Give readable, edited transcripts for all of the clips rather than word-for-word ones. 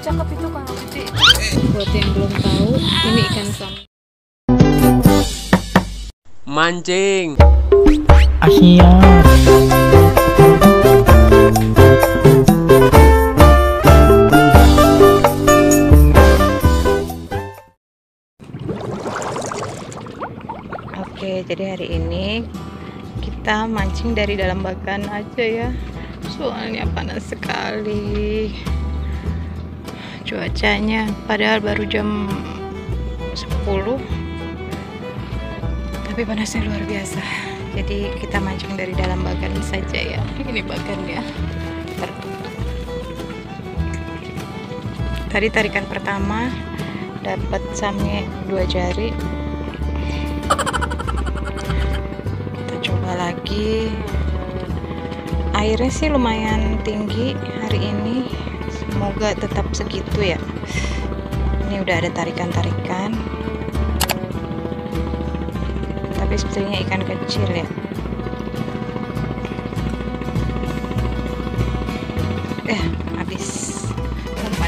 cakep itu kalau gede. Buat yang belum tahu, ini ikan sam. Mancing. Asia. Oke, jadi hari ini kita mancing dari dalam bagan aja ya. Soalnya panas sekali. Cuacanya padahal baru jam 10. Tapi panasnya luar biasa. Jadi kita mancing dari dalam bagan saja ya. Ini bagannya. Tadi tarikan pertama dapat samnya 2 jari. Kita coba lagi. Airnya sih lumayan tinggi hari ini. Semoga tetap segitu ya. Ini udah ada tarikan-tarikan. Tapi sebetulnya ikan kecil ya. Habis umpan.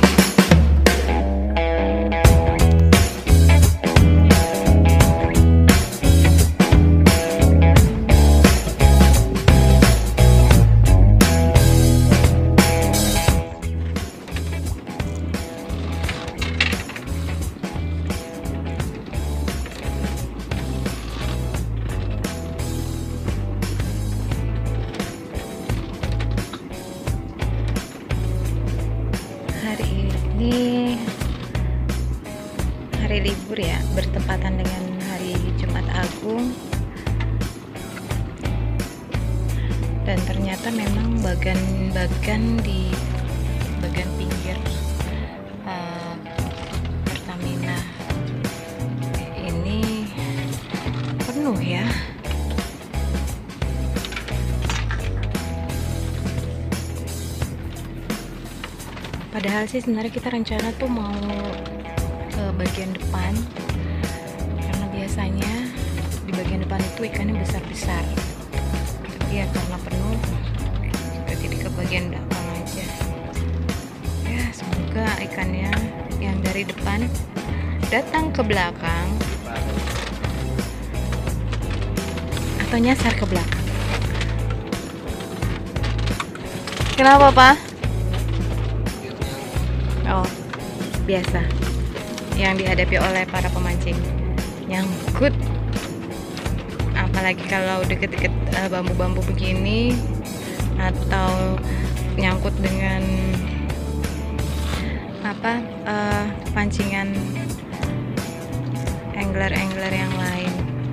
Hari ini hari libur ya, bertepatan dengan hari Jumat Agung, dan ternyata memang bagan di bagian pinggir Pertamina ini penuh ya. Padahal sih sebenarnya kita rencana tuh mau ke bagian depan, karena biasanya di bagian depan itu ikannya besar-besar. Tapi ya karena penuh, kita jadi ke bagian belakang aja. Ya semoga ikannya yang dari depan datang ke belakang atau nyasar ke belakang. Kenapa, Pak? Oh, biasa yang dihadapi oleh para pemancing, nyangkut, apalagi kalau deket-deket bambu-bambu begini, atau nyangkut dengan pancingan angler-angler yang lain.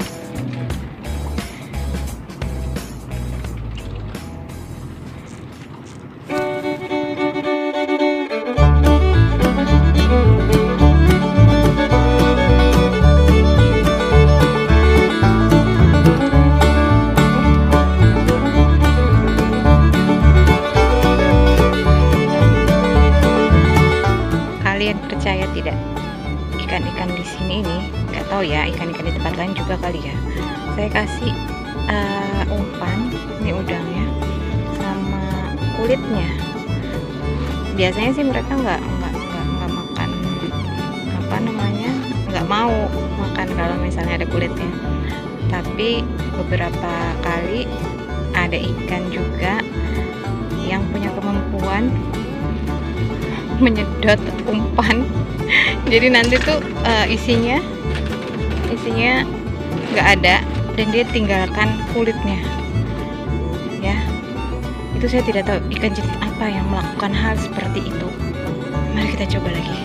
Kalian percaya tidak, ikan-ikan di sini ini, nggak tahu ya, ikan-ikan di tempat lain juga kali ya, saya kasih umpan, ini udangnya sama kulitnya. Biasanya sih mereka nggak makan, nggak mau makan kalau misalnya ada kulitnya. Tapi beberapa kali ada ikan juga yang punya kemampuan menyedot umpan. Jadi nanti tuh isinya nggak ada dan dia tinggalkan kulitnya ya. Itu saya tidak tahu ikan jenis apa yang melakukan hal seperti itu. Mari kita coba lagi.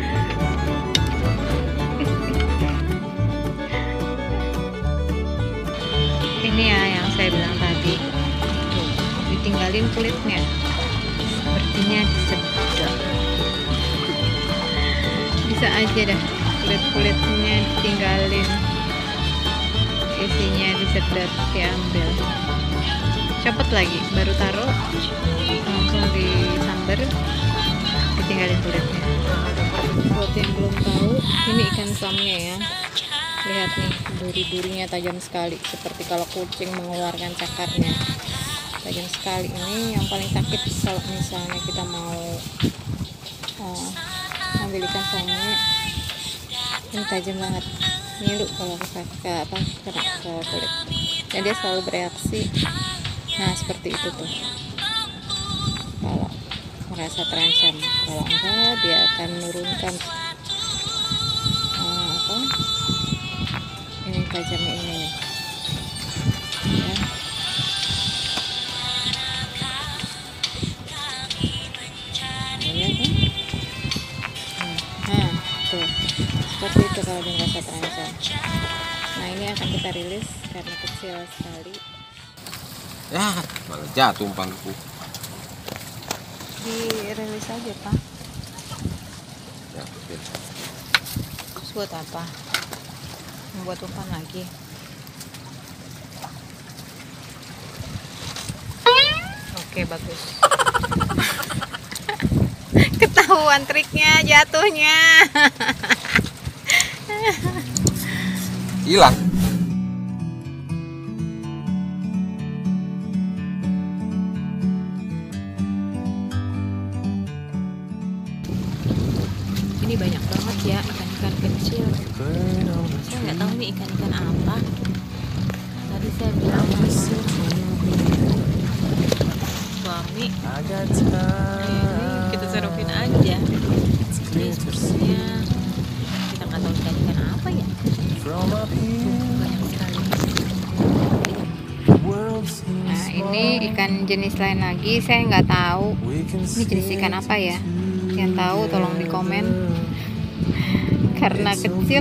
Ini ya yang saya bilang tadi, tuh, ditinggalin kulitnya, sepertinya disedot. Bisa aja dah kulit-kulitnya ditinggalin, isinya disedot, diambil, copot lagi, baru taruh, langsung disambar, ditinggalin kulitnya. Buat yang belum tahu, ini ikan samnya ya. Lihat nih, duri-durinya tajam sekali, seperti kalau kucing mengeluarkan cakarnya. Tajam sekali. Ini yang paling sakit kalau misalnya kita mau ambil ikan sange. Ini tajam banget, ngilu kalau kena ke kulit, dan dia selalu bereaksi. Nah seperti itu tuh, kalau merasa terancam. Kalau enggak, dia akan menurunkan ini tajamnya ini nih ya. Nah tuh, seperti itu kalau dia merasa terancam. Nah ini akan kita rilis karena kecil sekali. Ya, malah jatuh umpanku. Dirilis aja Pak. Ya, oke. Terus buat apa? Membuat umpan lagi. Oke, bagus. Ketahuan triknya, jatuhnya. Hilang. Ini banyak banget ya ikan-ikan kecil. Saya nggak tahu ini ikan-ikan apa. Tadi saya bilang sama suami, kita serupin aja. Ini sepertinya kita nggak tahu ikan-ikan apa ya. Banyak sekali. Nah ini ikan jenis lain lagi, saya nggak tahu. Ini jenis ikan apa ya? Yang tahu tolong di komen. Karena kecil,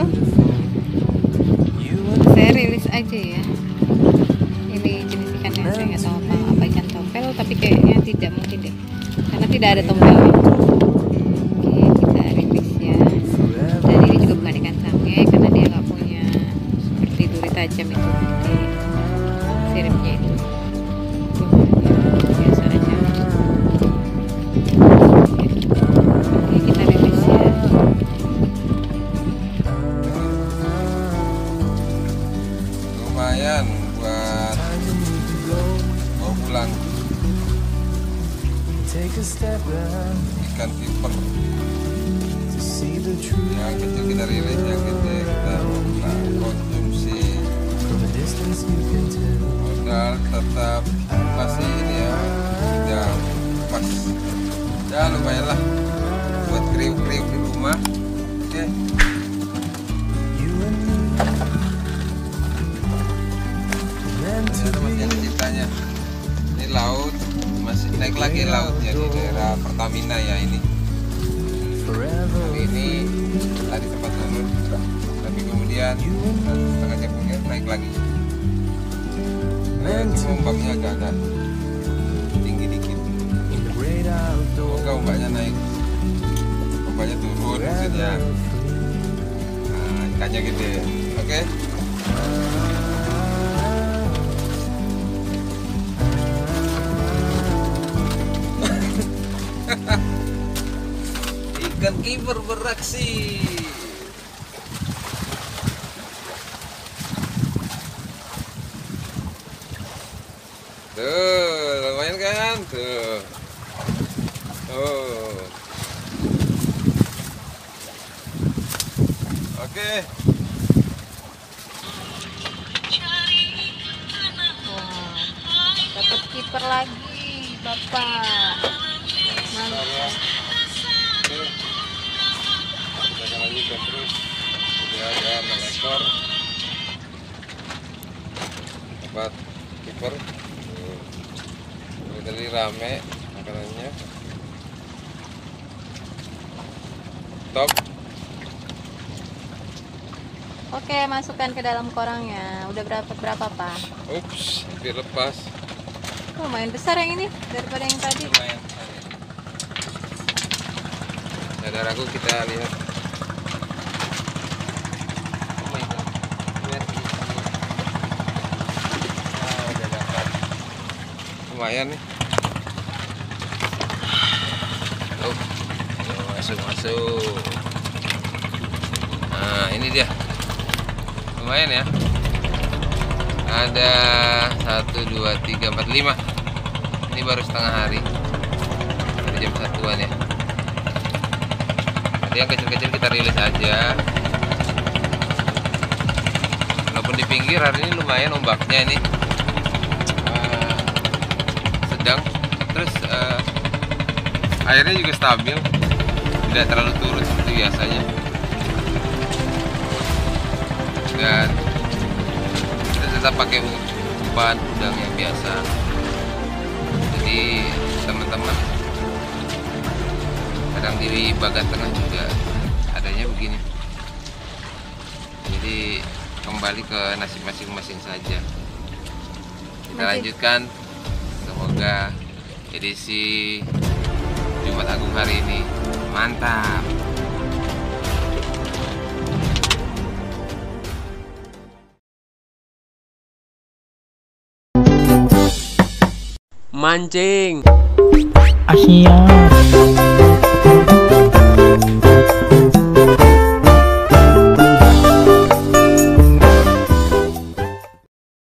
saya rilis aja ya. Ini jenis ikannya saya nggak tahu apa ikan topel, tapi kayaknya tidak mungkin deh, karena tidak ada tompelnya. Oke, kita rilis ya. Dan ini juga bukan ikan sange karena dia nggak punya seperti duri tajam itu di siripnya itu. Biasa aja. Oke, kita rilis ya. Lumayan buat bawa pulang ikan viper. Yang kecil kita rilis, yang gede kita konsumsi. Modal tetap masih ini ya, tidak pas. Ya lumayan lah buat kriuk-kriuk di rumah. Oke. Ternyata masih ada ceritanya. Ini laut, masih naik lagi lautnya di daerah Pertamina ya ini. Hari ini tadi sempat turun, tapi kemudian 1,5 jam kemudian naik lagi. Cuma ombaknya agak tinggi dikit. Semoga ombaknya naik, ombaknya turun maksudnya. Nah, ikannya gede. Oke. Ikan kiper beraksi. Tuh, lumayan kan? Tuh. Oh. Oke. Wah, dapat kiper lagi, Bapak. Mantap. Kita lanjutkan terus. Sudah ada 6 ekor. Dapat kiper. Tadi rame makanannya. Top. Oke, masukkan ke dalam korangnya. Udah berapa Pak? Ups, hampir lepas. Lumayan besar yang ini daripada yang tadi. Lumayan. Saudaraku, kita lihat. Oh my god. Lihat ini. Nah, udah dapat. Lumayan nih. Oh, masuk. Nah, ini dia. Lumayan ya. Ada 1, 2, 3, 4, 5. Ini baru setengah hari. Baru jam 1-an ya. Ada Jadi yang kecil-kecil kita rilis aja. Walaupun di pinggir hari ini lumayan ombaknya ini sedang, terus airnya juga stabil, tidak terlalu turun seperti biasanya. Dan kita tetap pakai umpan udang yang biasa. Jadi teman-teman, kadang di bagian tengah juga adanya begini. Jadi kembali ke nasib masing-masing saja. Kita lanjutkan. Semoga edisi Jumat Agung hari ini mantap. Mancing Asia.